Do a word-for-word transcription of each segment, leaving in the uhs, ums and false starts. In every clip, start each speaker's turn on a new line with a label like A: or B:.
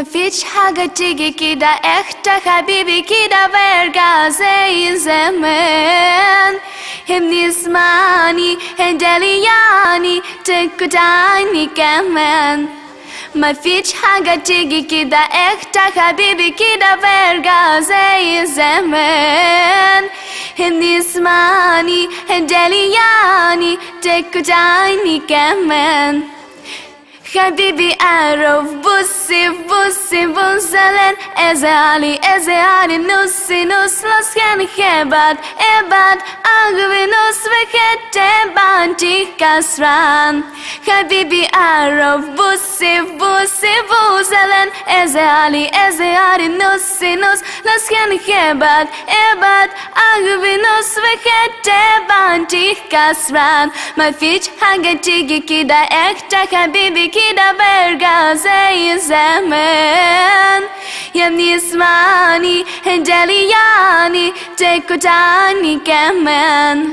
A: ما فيش حاجة تيجي كده اختك حبيبي كده برجع زي زمان. همني اسمعني هدلياني تكتعني كمان. ما فيش حاجة تيجي كده اختك حبيبي كده برجع زي زمان. همني اسمعني هدلياني تكتعني كمان. حبيبي أعرف بصي بصي بصلن ازعلي ازعلي نص نص نص كان خبات ابعد أغبي نص بكتب عنتي كسران. حبيبي أعرف بصي بصي بصلن ازعلي ازعلي نص نص نص كان خبات ابعد أغبي نص بكتب عنتي كسران. ما فيش حاجة تيجي كده اختك حبيبي كده برجع زي زمان. يا ابني اسمعني هدلياني تكتعني كمان.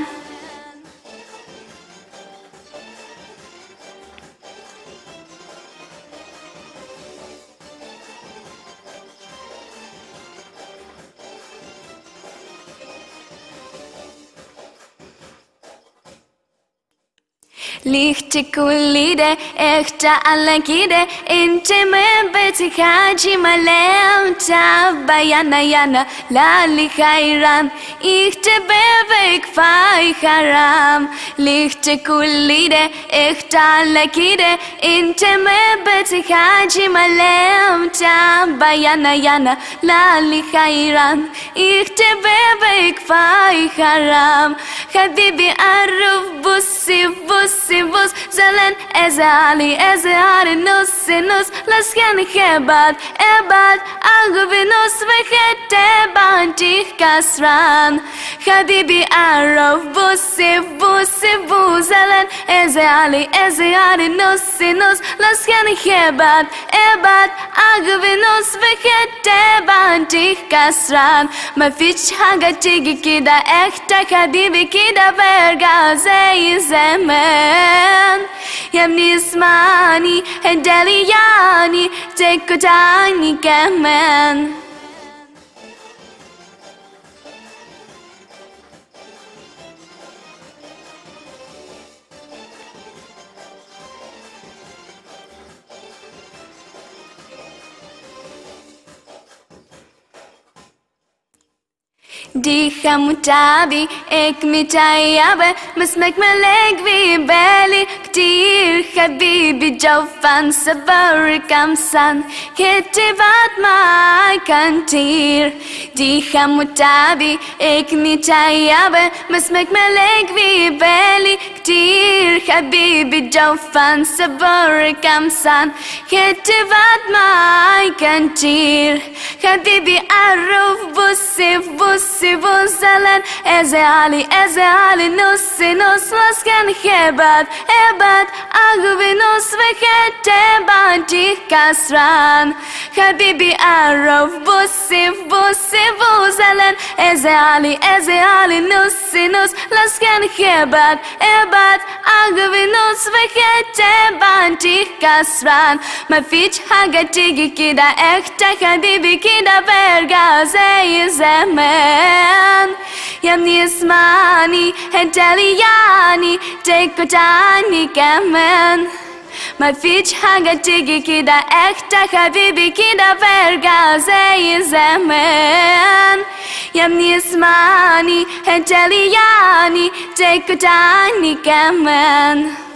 A: Licht kullide echte alla kide inte med betikaji malem tabba yana yana lali khairan inte bevek fai haram. Licht kullide echte alla kide inte med betikaji malem tabba yana yana lali khairan inte bevek fai haram. Habibi aruf bussi bussi بص زلن ازعلي ازعلي نص نص لسكن خبات ابعد أغبي نص بكتب عنتي كسران. حبيبي أعرف بصي بصي بوزلن ازعلي ازعلي نص نص لسكن خبات ابعد أغبي نص بكتب عنتي كسران. ما فيش حاجة تيجي كده اختك حبيبي كده برجع زي زمان. يا ابني اسمعني هدلياني تكتعني كمان. دي خمتابي اك متعيبة مسمك ملك في بالي كتير. حبيبي جوفان صبر كم سن كتبات معاي كنتير. دي خمتابي اك متعيبة مسمك ملك في بالي كتير. حبيبي جوفان صبر كم سن كتبات معاي كنتير. حبيبي أعرف بصي بصي بوزلن ازعلي ازعلي نص نص نص كان خبات ابعد أغبي نص بكتب عنتي كسران. حبيبي أعرف بصي بصي بوزلن ازعلي ازعلي نص نص نص كان خبات ابعد أغبي نص بكتب عنتي كسران. ما فيش حاجة تيجي كده اختك حبيبي كده برجع زي زمان. يا ابني اسمعني هدلياني تكتعني كمان. ما فيش حاجة تيجي كده اختك حبيبي كده برجع زي زمان. يا ابني اسمعني هدلياني تكتعني كمان.